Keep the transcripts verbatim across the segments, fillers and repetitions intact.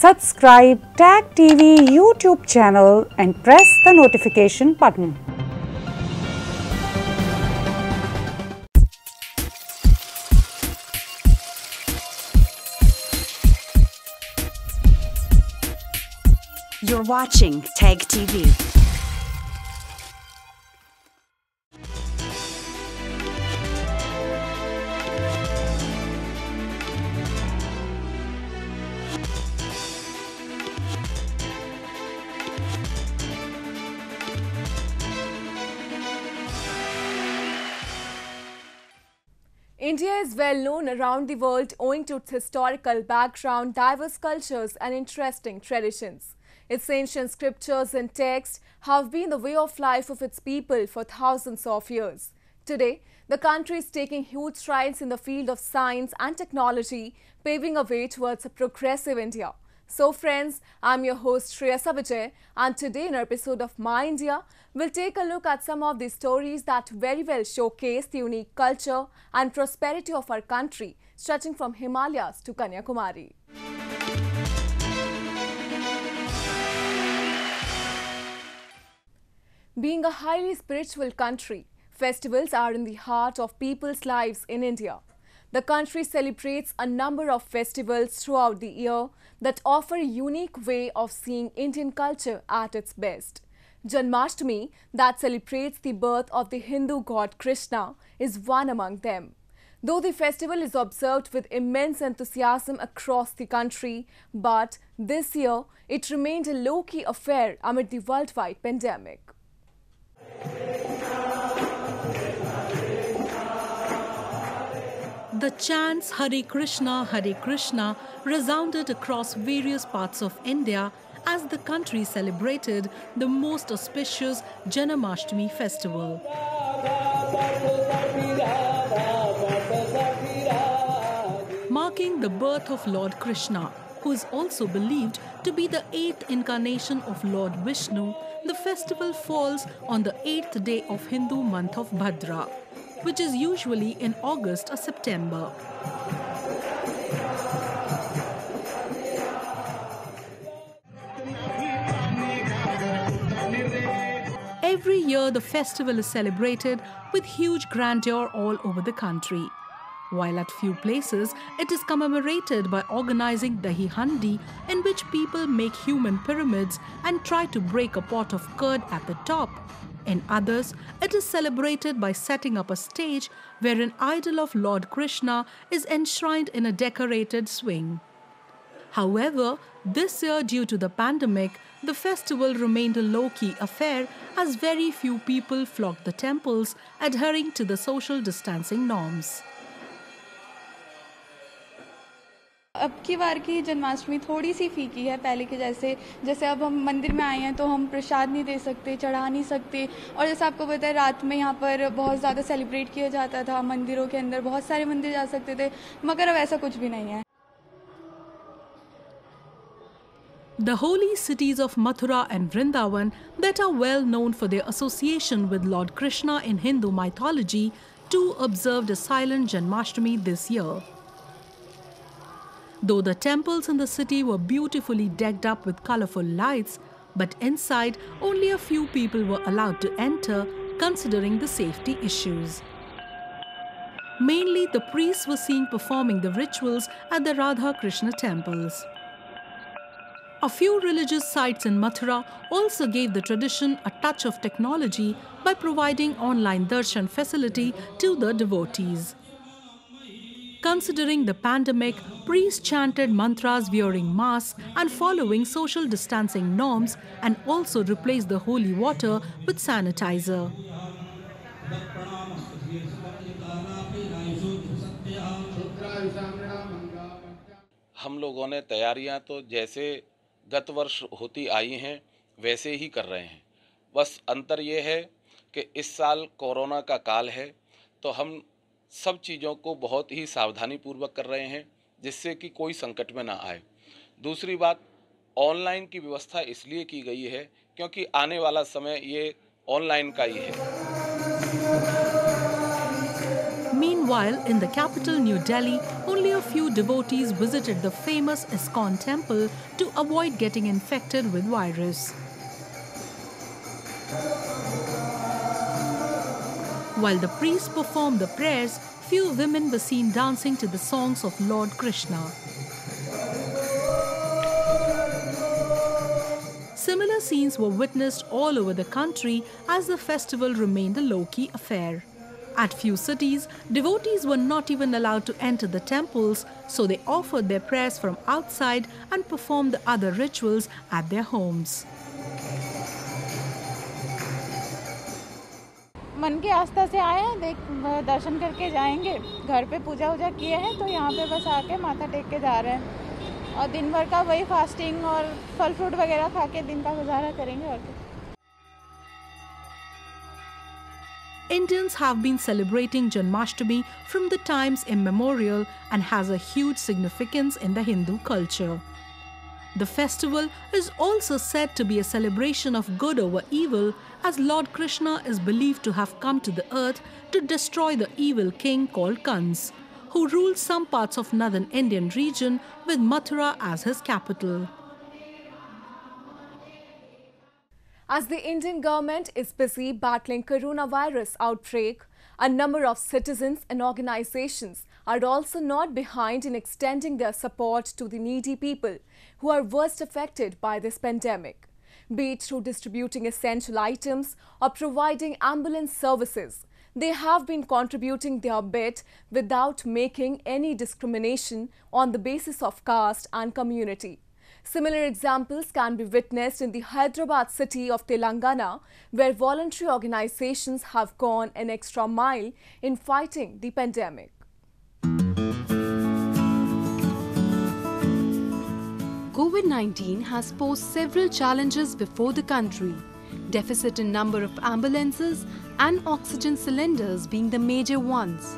Subscribe Tag T V YouTube channel and press the notification button. You're watching Tag T V. India is well known around the world owing to its historical background, diverse cultures and interesting traditions. Its ancient scriptures and texts have been the way of life of its people for thousands of years. Today, the country is taking huge strides in the field of science and technology, paving a way towards a progressive India. So friends, I'm your host Shreya Sabajay, and today in our episode of My India, we'll take a look at some of the stories that very well showcase the unique culture and prosperity of our country, stretching from Himalayas to Kanyakumari. Being a highly spiritual country, festivals are in the heart of people's lives in India. The country celebrates a number of festivals throughout the year that offer a unique way of seeing Indian culture at its best. Janmashtami, that celebrates the birth of the Hindu god Krishna, is one among them. Though the festival is observed with immense enthusiasm across the country, but this year it remained a low-key affair amid the worldwide pandemic. The chants Hare Krishna, Hare Krishna resounded across various parts of India as the country celebrated the most auspicious Janmashtami festival. Marking the birth of Lord Krishna, who is also believed to be the eighth incarnation of Lord Vishnu, the festival falls on the eighth day of Hindu month of Bhadra, which is usually in August or September. Every year the festival is celebrated with huge grandeur all over the country. While at few places it is commemorated by organizing Dahi Handi, in which people make human pyramids and try to break a pot of curd at the top. In others, it is celebrated by setting up a stage where an idol of Lord Krishna is enshrined in a decorated swing. However, this year, due to the pandemic, the festival remained a low-key affair as very few people flocked the temples, adhering to the social distancing norms. अब की बार की जन्माष्टमी थोड़ी सी फीकी है पहले के जैसे जैसे अब हम मंदिर में आए हैं तो हम प्रसाद नहीं दे सकते, चढ़ा नहीं सकते, और जैसे आपको पता है रात में यहाँ पर बहुत ज़्यादा सेलिब्रेट किया जाता था, मंदिरों के अंदर बहुत सारे मंदिर जा सकते थे, मगर अब ऐसा कुछ भी नहीं है. The holy cities of Mathura and Vrindavan, that are well known for their association with Lord Krishna in Hindu mythology, too observed a silent Janmashtami this year. Though the temples in the city were beautifully decked up with colorful lights, but inside only a few people were allowed to enter, considering the safety issues. Mainly the priests were seen performing the rituals at the Radha Krishna temples. A few religious sites in Mathura also gave the tradition a touch of technology by providing online darshan facility to the devotees. Considering the pandemic, priests chanted mantras wearing masks and following social distancing norms, and also replaced the holy water with sanitizer. हम लोगों ने तैयारियां तो जैसे गत वर्ष होती आई हैं वैसे ही कर रहे हैं. बस अंतर ये है कि इस साल कोरोना का काल है, तो हम सब चीज़ों को बहुत ही सावधानी पूर्वक कर रहे हैं जिससे कि कोई संकट में ना आए. दूसरी बात, ऑनलाइन की व्यवस्था इसलिए की गई है क्योंकि आने वाला समय ये ऑनलाइन का ही है. Meanwhile, in the capital New Delhi, only a few devotees visited the famous ISKCON temple to avoid getting infected with virus. While the priests performed the prayers, few women were seen dancing to the songs of Lord Krishna. Similar scenes were witnessed all over the country as the festival remained a low-key affair. At few cities, devotees were not even allowed to enter the temples, so they offered their prayers from outside and performed the other rituals at their homes. मन की आस्था से आए हैं, देख दर्शन करके जाएंगे। घर पे पूजा वूजा किए हैं तो यहाँ पे बस आके माथा टेक के जा रहे हैं और दिन भर का वही फास्टिंग और फल फ्रूट वगैरह खा के दिन का गुजारा करेंगे और क्या। Indians have been celebrating Janmashtami from the times immemorial and has a huge significance in the Hindu culture. The festival is also said to be a celebration of good over evil, as Lord Krishna is believed to have come to the earth to destroy the evil king called Kans, who ruled some parts of northern Indian region with Mathura as his capital. As the Indian government is busy battling coronavirus outbreak, a number of citizens and organizations are also not behind in extending their support to the needy people who are worst affected by this pandemic, be it through distributing essential items or providing ambulance services. They have been contributing their bit without making any discrimination on the basis of caste and community. Similar examples can be witnessed in the Hyderabad city of Telangana, where voluntary organizations have gone an extra mile in fighting the pandemic. COVID nineteen has posed several challenges before the country, deficit in number of ambulances and oxygen cylinders being the major ones.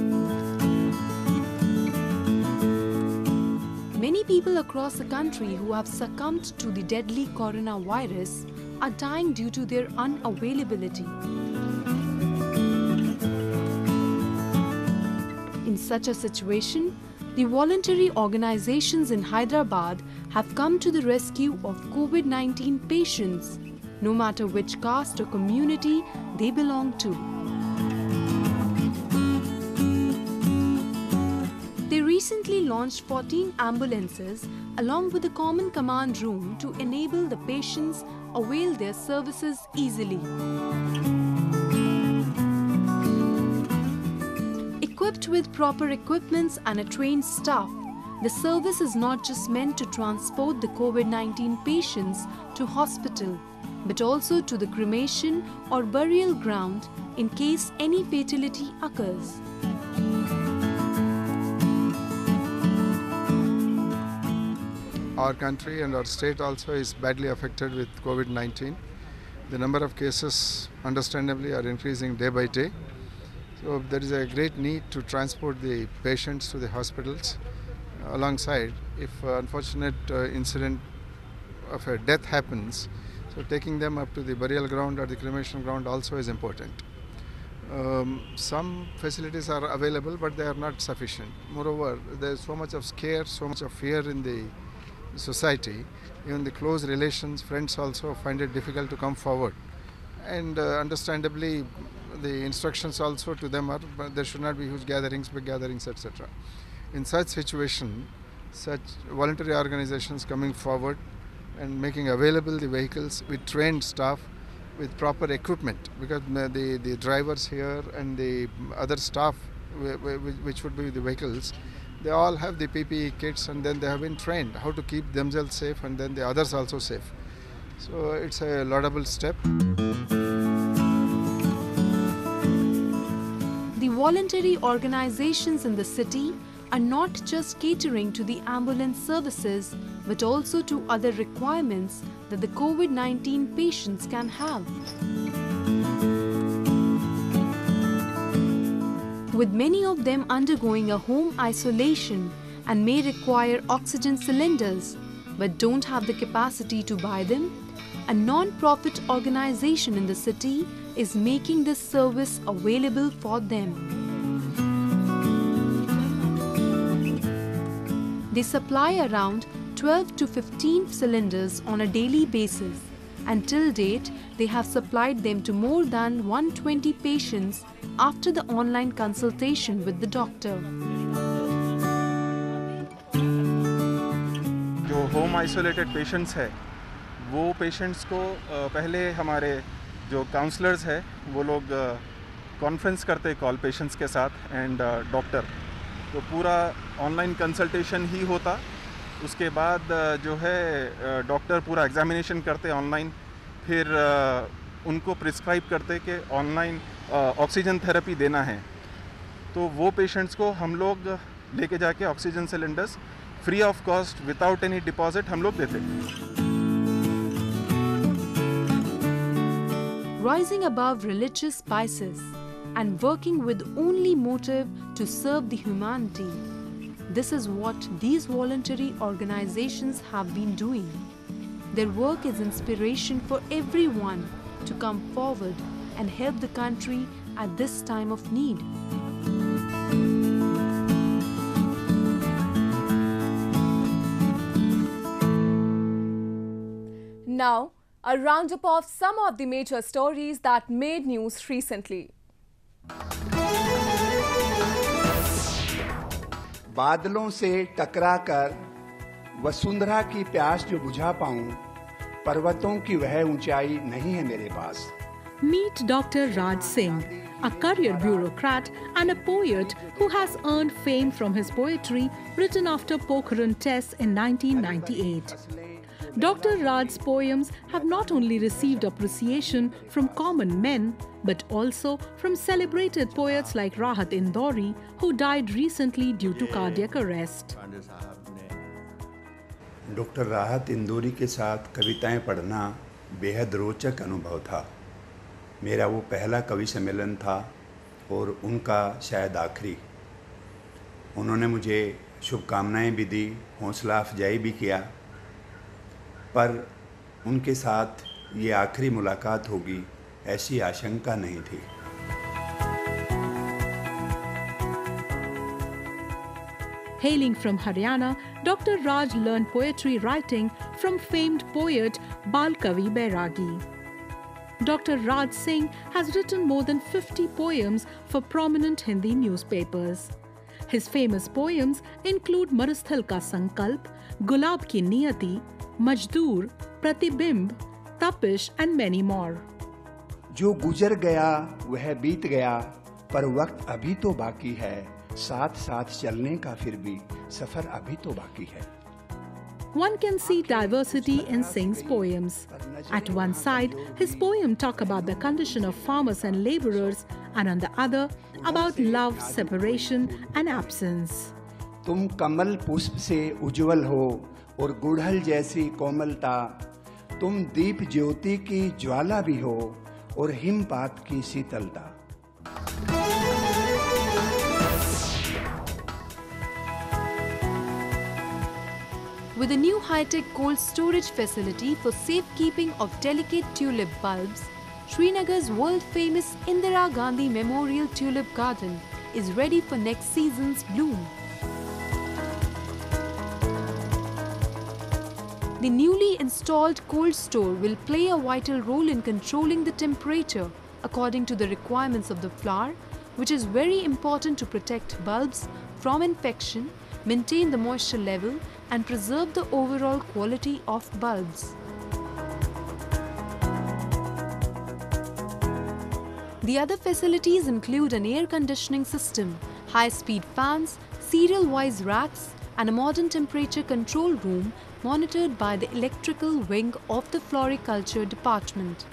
Many people across the country who have succumbed to the deadly coronavirus are dying due to their unavailability. In such a situation, the voluntary organizations in Hyderabad have come to the rescue of COVID nineteen patients, no matter which caste or community they belong to. They recently launched fourteen ambulances along with a common command room to enable the patients avail their services easily. Equipped with proper equipments and a trained staff, the service is not just meant to transport the COVID nineteen patients to hospital, but also to the cremation or burial ground in case any fatality occurs. Our country and our state also is badly affected with COVID nineteen. The number of cases, understandably, are increasing day by day. So there is a great need to transport the patients to the hospitals. Alongside, if uh, unfortunate uh, incident of a death happens, so taking them up to the burial ground or the cremation ground also is important. Um, some facilities are available, but they are not sufficient. Moreover, there is so much of scare, so much of fear in the society. Even the close relations, friends also find it difficult to come forward. And uh, understandably, the instructions also to them are there should not be huge gatherings, big gatherings, et cetera. In such situation, such voluntary organizations coming forward and making available the vehicles with trained staff, with proper equipment, because the, the drivers here and the other staff which would be the vehicles, they all have the P P E kits, and then they have been trained how to keep themselves safe and then the others also safe. So it's a laudable step. The voluntary organizations in the city are not just catering to the ambulance services, but also to other requirements that the COVID nineteen patients can have. With many of them undergoing a home isolation and may require oxygen cylinders, but don't have the capacity to buy them, a non-profit organization in the city is making this service available for them. They supply around twelve to fifteen cylinders on a daily basis, and till date they have supplied them to more than one hundred twenty patients after the online consultation with the doctor. जो home isolated patients है वो patients को पहले हमारे जो counsellors है वो लोग कॉन्फ्रेंस करते कॉल पेशेंट्स के साथ एंड डॉक्टर, तो पूरा ऑनलाइन कंसल्टेशन ही होता। उसके बाद जो है डॉक्टर पूरा एग्जामिनेशन करते ऑनलाइन, फिर उनको प्रिस्क्राइब करते कि ऑनलाइन ऑक्सीजन थेरेपी देना है, तो वो पेशेंट्स को हम लोग लेके जाके oxygen cylinders free of cost without any deposit हम लोग देते। Rising above religious biases and working with only motive to serve the humanity. This is what these voluntary organizations have been doing. Their work is inspiration for everyone to come forward and help the country at this time of need. Now, a roundup of some of the major stories that made news recently. बादलों से टकराकर वसुंधरा की प्यास जो बुझा पाऊं, पर्वतों की वह ऊंचाई नहीं है मेरे पास। Meet Doctor Raj Singh, a career bureaucrat and a poet who has earned fame from his poetry written after Pokhran tests in nineteen ninety-eight. Doctor Raj's poems have not only received appreciation from common men, but also from celebrated poets like Rahat Indori, who died recently due to cardiac arrest. Doctor Rahat Indori के साथ कविताएं पढ़ना बेहद रोचक अनुभव था। मेरा वो पहला कवि सम्मेलन था और उनका शायद आखिरी। उन्होंने मुझे शुभकामनाएं भी दी, हौसला अफजाई भी किया, पर उनके साथ ये आखिरी मुलाकात होगी ऐसी आशंका नहीं थी। Hailing from Haryana, Doctor Raj learned poetry writing from famed poet Bal Kavi Bairagi. Doctor Raj Singh has written more than fifty poems for prominent Hindi newspapers. His famous poems include Marusthal Ka Sankalp, Gulab Ki Niyati, Majdoor, Pratibimb, Tapish and many more. जो गुजर गया वह बीत गया, पर वक्त अभी तो बाकी है, साथ साथ चलने का फिर भी सफर अभी तो बाकी है। One can see diversity in Singh's poems. At one side, his poem talk about the condition of farmers and laborers, and on the other, about love, separation and absence. तुम कमल पुष्प से उज्जवल हो और गुड़हल जैसी कोमलता, तुम दीप ज्योति की ज्वाला भी हो और हिमपात की शीतलता। With a new high-tech cold storage facility for safekeeping of delicate tulip bulbs, Srinagar's world-famous Indira Gandhi Memorial Tulip Garden is ready for next season's bloom. The newly installed cold store will play a vital role in controlling the temperature according to the requirements of the flower, which is very important to protect bulbs from infection, maintain the moisture level and preserve the overall quality of bulbs. The other facilities include an air conditioning system, high-speed fans, serial-wise racks and a modern temperature control room monitored by the electrical wing of the floriculture department.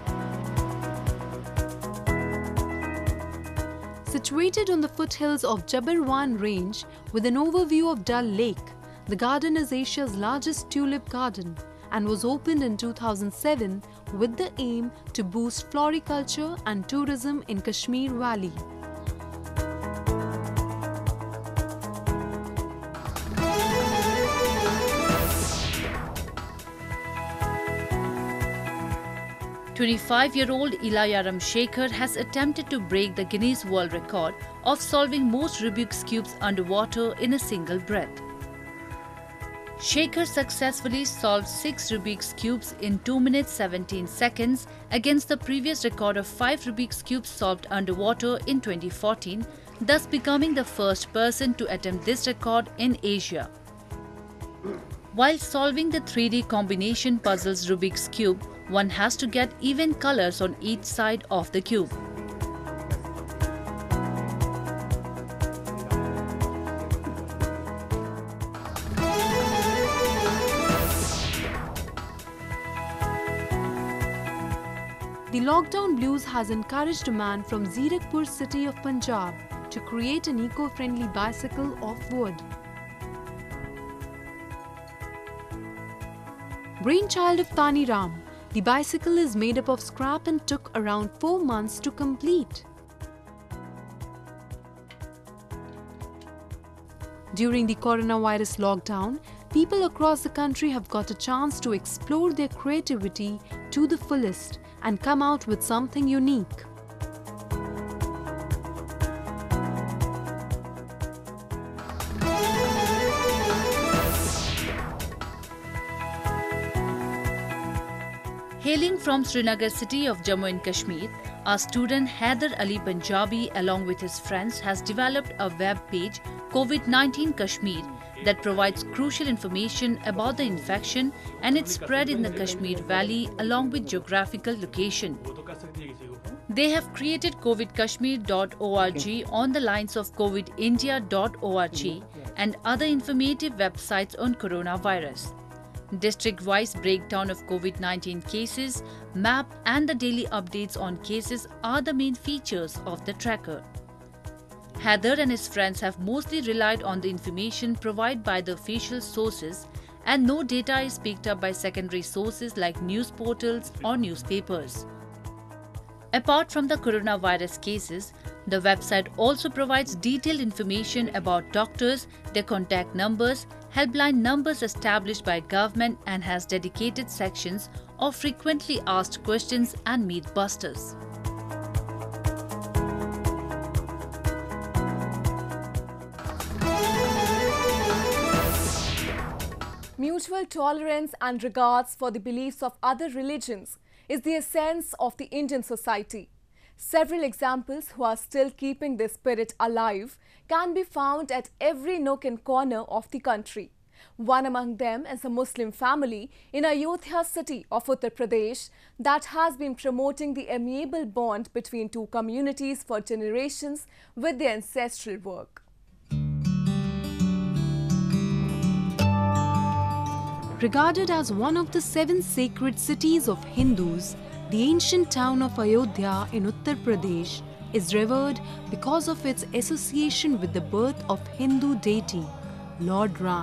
Situated on the foothills of Jabarwan range with an overview of Dal Lake, the garden is Asia's largest tulip garden and was opened in two thousand seven with the aim to boost floriculture and tourism in Kashmir Valley. twenty-five-year-old Ilayaram Shekhar has attempted to break the Guinness World Record of solving most Rubik's Cubes underwater in a single breath. Shekhar successfully solved six Rubik's Cubes in two minutes seventeen seconds against the previous record of five Rubik's Cubes solved underwater in twenty fourteen, thus becoming the first person to attempt this record in Asia. While solving the three D combination puzzles Rubik's Cube, one has to get even colors on each side of the cube. The lockdown blues has encouraged a man from Zirakpur city of Punjab to create an eco-friendly bicycle of wood. Brainchild of Tani Ram, the bicycle is made up of scrap and took around four months to complete. During the coronavirus lockdown, people across the country have got a chance to explore their creativity to the fullest and come out with something unique. Hailing from Srinagar city of Jammu and Kashmir, our student Haider Ali Punjabi along with his friends has developed a web page COVID nineteen Kashmir that provides crucial information about the infection and its spread in the Kashmir Valley along with geographical location. They have created covid kashmir dot org on the lines of covid india dot org and other informative websites on coronavirus. District-wise breakdown of COVID nineteen cases, map and the daily updates on cases are the main features of the tracker. Haider and his friends have mostly relied on the information provided by the official sources and no data is picked up by secondary sources like news portals or newspapers. Apart from the coronavirus cases, the website also provides detailed information about doctors, their contact numbers, helpline numbers established by government and has dedicated sections of frequently asked questions and myth busters. Mutual tolerance and regards for the beliefs of other religions is the essence of the Indian society. Several examples who are still keeping this spirit alive can be found at every nook and corner of the country. One among them is a Muslim family in Ayodhya city of Uttar Pradesh that has been promoting the amiable bond between two communities for generations with their ancestral work. Regarded as one of the seven sacred cities of Hindus, the ancient town of Ayodhya in Uttar Pradesh is revered because of its association with the birth of Hindu deity, Lord Ram.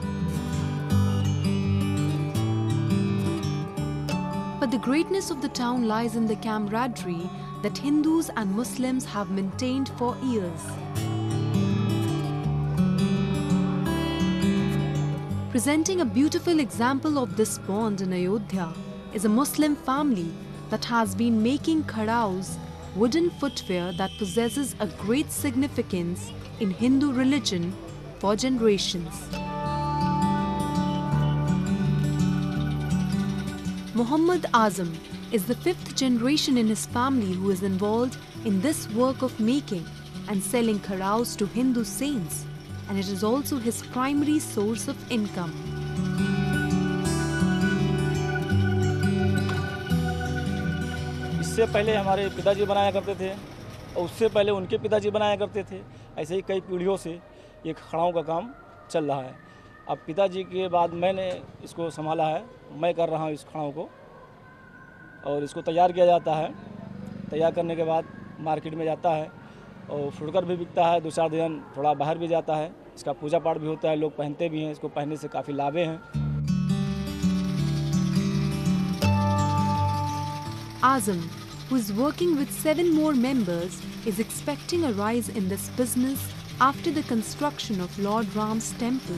But the greatness of the town lies in the camaraderie that Hindus and Muslims have maintained for years. Presenting a beautiful example of this bond in Ayodhya is a Muslim family that has been making khadaus, wooden footwear that possesses a great significance in Hindu religion for generations. Muhammad Azam is the fifth generation in his family who is involved in this work of making and selling khadaus to Hindu saints, and it is also his primary source of income. इससे पहले हमारे पिताजी बनाया करते थे और उससे पहले उनके पिताजी बनाया करते थे। ऐसे ही कई पीढ़ियों से ये खड़ाओं का काम चल रहा है। अब पिताजी के बाद मैंने इसको संभाला है, मैं कर रहा हूँ इस खड़ाओं को और इसको तैयार किया जाता है। तैयार करने के बाद मार्केट में जाता है और फुटकर भी बिकता है, दो चार दिन थोड़ा बाहर भी जाता है। इसका पूजा पाठ भी होता है, लोग पहनते भी हैं, इसको पहनने से काफ़ी लाभे हैं। Azam, who is working with seven more members, is expecting a rise in this business after the construction of Lord Ram's temple.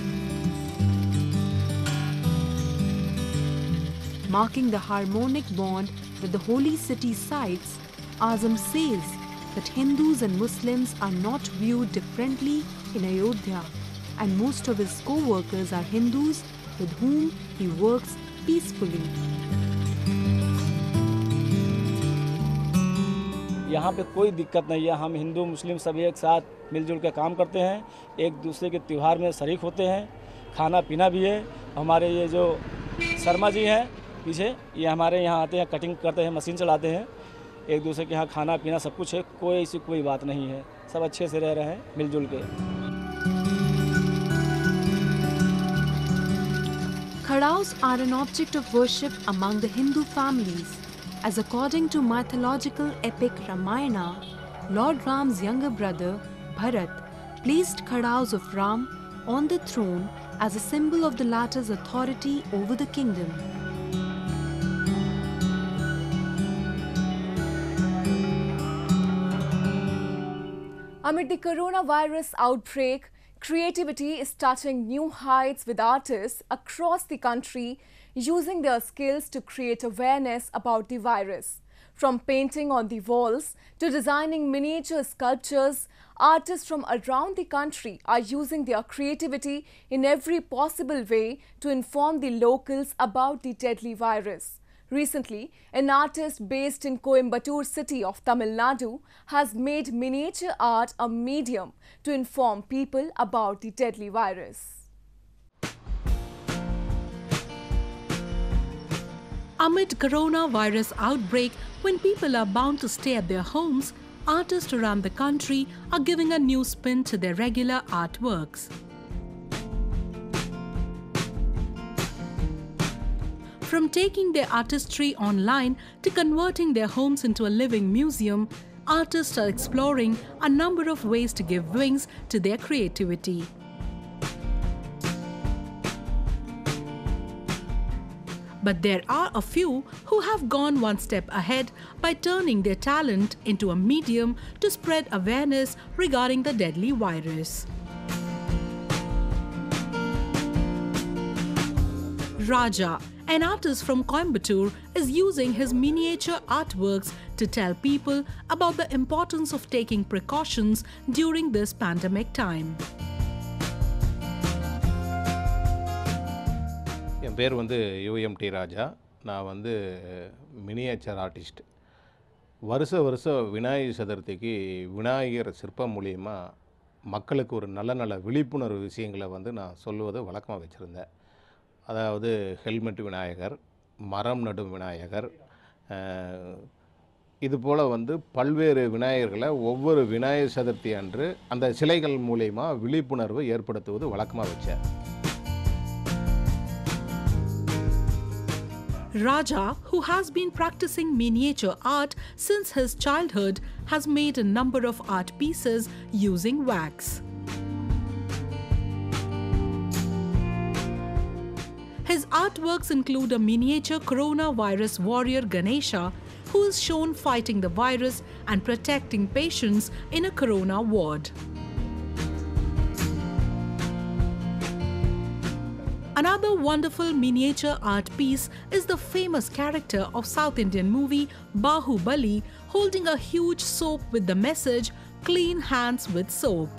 Marking the harmonic bond that the holy city cites, Azam says that Hindus and Muslims are not viewed differently in Ayodhya and most of his co-workers are Hindus with whom he works peacefully. यहाँ पे कोई दिक्कत नहीं है। हम हिंदू मुस्लिम सभी एक साथ मिलजुल के काम करते हैं, एक दूसरे के त्यौहार में शरीक होते हैं, खाना पीना भी है। हमारे ये जो शर्मा जी हैं पीछे, ये हमारे यहाँ आते हैं, कटिंग करते हैं, मशीन चलाते हैं। एक दूसरे के यहाँ खाना पीना सब कुछ है, कोई ऐसी कोई बात नहीं है, सब अच्छे से रह रहे हैं मिलजुल के। Khadaus are an object of worship among the Hindu families, as according to mythological epic Ramayana, Lord Ram's younger brother Bharat placed Khadaus of Ram on the throne as a symbol of the latter's authority over the kingdom. Amid the coronavirus outbreak, creativity is touching new heights with artists across the country using their skills to create awareness about the virus. From painting on the walls to designing miniature sculptures, artists from around the country are using their creativity in every possible way to inform the locals about the deadly virus. Recently, an artist based in Coimbatore city of Tamil Nadu has made miniature art a medium to inform people about the deadly virus. Amid coronavirus outbreak, when people are bound to stay at their homes, artists around the country are giving a new spin to their regular artworks. From taking their artistry online to converting their homes into a living museum, artists are exploring a number of ways to give wings to their creativity. But there are a few who have gone one step ahead by turning their talent into a medium to spread awareness regarding the deadly virus. Raja, an artist from Coimbatore, is using his miniature artworks to tell people about the importance of taking precautions during this pandemic time. என் பேர் வந்து UMT ராஜா. நான் வந்து miniature artist. வருஷ வருஷம் விநாயகர் சதுர்த்திக்கு விநாயகர் சிற்பம் மூலிமா மக்களுக்கு ஒரு நல்ல நல்ல விழிப்புணர்வு விஷயங்களை வந்து நான் சொல்லுவது வழக்கமாக வச்சுருந்தேன். அதாவது ஹெல்மெட் விநாயகர், மரம் நடும் விநாயகர், இதுபோல் வந்து பல்வேறு விநாயகர்களை ஒவ்வொரு விநாயகர் சதுர்த்தி அன்று அந்த சிலைகள் மூலிமா விழிப்புணர்வு ஏற்படுத்துவது வழக்கமாக வச்சேன். Raja, who has been practicing miniature art since his childhood, has made a number of art pieces using wax. His artworks include a miniature coronavirus warrior Ganesha, who is shown fighting the virus and protecting patients in a corona ward. Another wonderful miniature art piece is the famous character of South Indian movie Bahubali holding a huge soap with the message, "Clean hands with soap."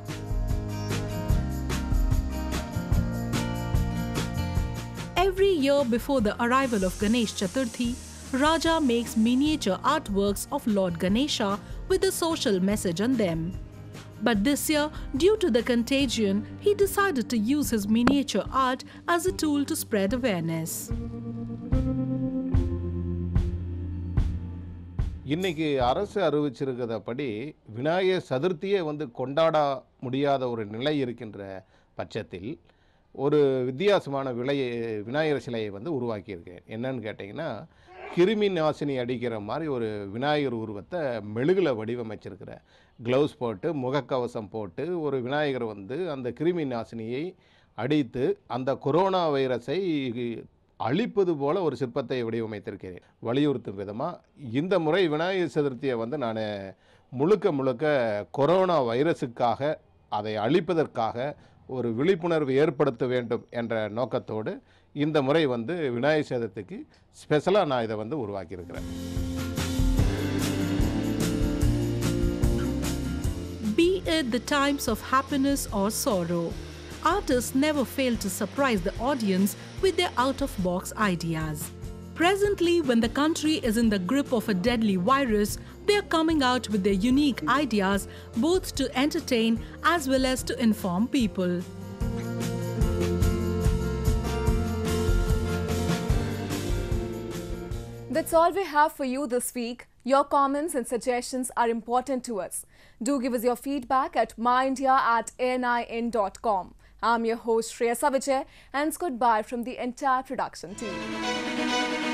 Every year before the arrival of Ganesh Chaturthi, Raja makes miniature artworks of Lord Ganesha with a social message on them. But this year, due to the contagion, he decided to use his miniature art as a tool to spread awareness. இன்னைக்கு அரசு அறிவிச்சிருக்கிறபடி விநாயகர் சதுர்த்தியே வந்து கொண்டாட முடியாத ஒரு நிலை இருக்கின்ற பட்சத்தில் ஒரு வித்தியாசமான விலை விநாயகர் சிலையை வந்து உருவாக்கியிருக்கேன். என்னன்னு கேட்டிங்கன்னா, கிருமி நாசினி அடிக்கிற மாதிரி ஒரு விநாயகர் உருவத்தை மெழுகில் வடிவமைச்சிருக்கிற, க்ளவுஸ் போட்டு முகக்கவசம் போட்டு ஒரு விநாயகர் வந்து அந்த கிருமி நாசினியை அடித்து அந்த கொரோனா வைரஸை அழிப்பது போல் ஒரு சிற்பத்தை வடிவமைத்திருக்கிறேன். வலியுறுத்தும் விதமாக இந்த முறை விநாயகர் சதுர்த்தியை வந்து நான் முழுக்க முழுக்க கொரோனா வைரஸுக்காக, அதை அழிப்பதற்காக ஒரு விழிப்புணர்வு ஏற்படுத்த வேண்டும் என்ற நோக்கத்தோடு இந்த முறை வந்து விநாயகர் சதுர்த்திக்கு ஸ்பெஷலாக நான் இதை வந்து உருவாக்கியிருக்கிறேன். Be it the times of happiness or sorrow, artists never fail to surprise the audience with their out-of-box ideas. Presently, when the country is in the grip of a deadly virus, they are coming out with their unique ideas both to entertain as well as to inform people. That's all we have for you this week. Your comments and suggestions are important to us. Do give us your feedback at myindia at a n i n dot com. I'm your host Shreya Savijay, and it's goodbye from the entire production team.